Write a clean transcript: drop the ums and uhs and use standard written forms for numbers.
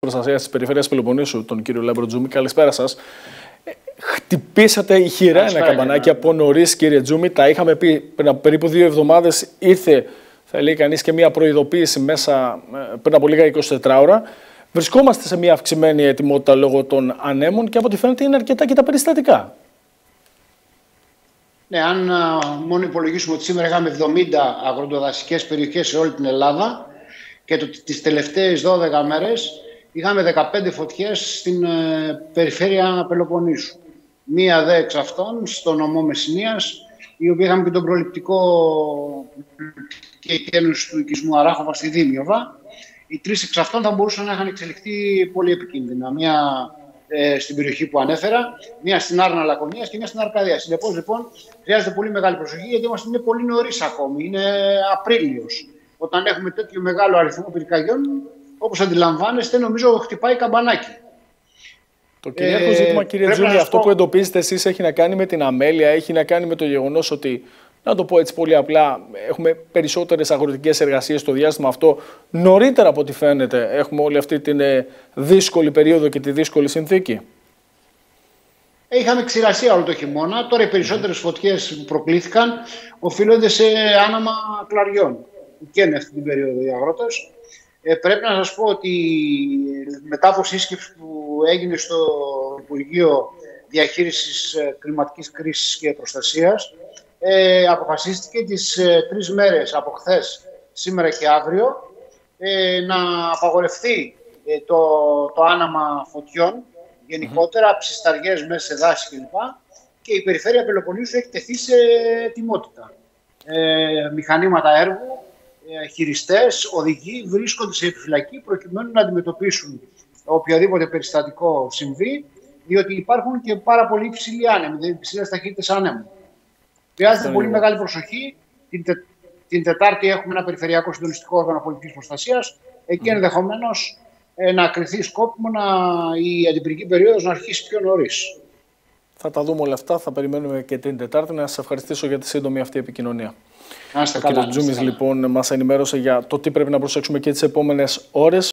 Προστασίας της Περιφέρειας Πελοποννήσου, τον κύριο Λάμπρο Τζούμη. Καλησπέρα σας. Χτυπήσατε ηχηρά ένα καμπανάκι από νωρίς, κύριε Τζούμη. Τα είχαμε πει πριν από περίπου 2 εβδομάδες. Ήρθε, θα λέει κανείς, και μια προειδοποίηση μέσα πριν από λίγα 24 ώρα. Βρισκόμαστε σε μια αυξημένη ετοιμότητα λόγω των ανέμων και από ό,τι φαίνεται είναι αρκετά και τα περιστατικά. Ναι, αν μόνο υπολογίσουμε ότι σήμερα είχαμε 70 αγροτοδασικές περιοχές σε όλη την Ελλάδα και τις τελευταίες 12 μέρες είχαμε 15 φωτιές στην περιφέρεια Πελοποννήσου. Μία δε εξ αυτών στο νομό Μεσσηνίας, η οποία είχαμε και τον προληπτικό και εκένωση του οικισμού Αράχοβα στη Δήμιοβα. Οι 3 εξ αυτών θα μπορούσαν να είχαν εξελιχθεί πολύ επικίνδυνα. Μία στην περιοχή που ανέφερα, μία στην Άρνα Λακωνίας και μία στην Αρκαδία. Συνεπώς, λοιπόν, χρειάζεται πολύ μεγάλη προσοχή, γιατί είναι πολύ νωρίς ακόμη. Είναι Απρίλιος. Όταν έχουμε τέτοιο μεγάλο αριθμό πυρκαγιών, όπως αντιλαμβάνεστε, νομίζω χτυπάει καμπανάκι. Το κυρίαρχο ζήτημα, κύριε Τζούμη, αυτό που εντοπίζετε εσείς έχει να κάνει με την αμέλεια, έχει να κάνει με το γεγονός ότι, να το πω έτσι πολύ απλά, έχουμε περισσότερες αγροτικές εργασίες στο διάστημα αυτό. Νωρίτερα από ό,τι φαίνεται έχουμε όλη αυτή την δύσκολη περίοδο και τη δύσκολη συνθήκη. Είχαμε ξηρασία όλο το χειμώνα. Τώρα οι περισσότερες φωτιές που προκλήθηκαν οφείλονται σε άναμα κλαριών. Και είναι αυτή την περίοδο οι αγρότες. Πρέπει να σας πω ότι μετά από σύσκεψη που έγινε στο Υπουργείο Διαχείρισης Κλιματικής Κρίσης και Προστασίας, αποφασίστηκε τις 3 μέρες από χθες, σήμερα και αύριο, να απαγορευτεί το άναμα φωτιών γενικότερα, ψισταριές μέσα σε δάση κλπ. Και η περιφέρεια Πελοποννήσου έχει τεθεί σε ετοιμότητα. Μηχανήματα έργου, χειριστές, οδηγοί βρίσκονται σε επιφυλακή προκειμένου να αντιμετωπίσουν οποιοδήποτε περιστατικό συμβεί, διότι υπάρχουν και πάρα πολύ υψηλοί άνεμοι, υψηλές ταχύτητες άνεμου. Χρειάζεται πολύ μεγάλη προσοχή. Την Τετάρτη έχουμε ένα περιφερειακό συντονιστικό όργανο πολιτικής προστασίας. Εκεί ενδεχομένως να κριθεί σκόπιμο η αντιπυρική περίοδος να αρχίσει πιο νωρίς. Θα τα δούμε όλα αυτά. Θα περιμένουμε και την Τετάρτη. Να σας ευχαριστήσω για τη σύντομη αυτή επικοινωνία. Ο κ. Τζούμης λοιπόν μας ενημέρωσε για το τι πρέπει να προσέξουμε και τις επόμενες ώρες.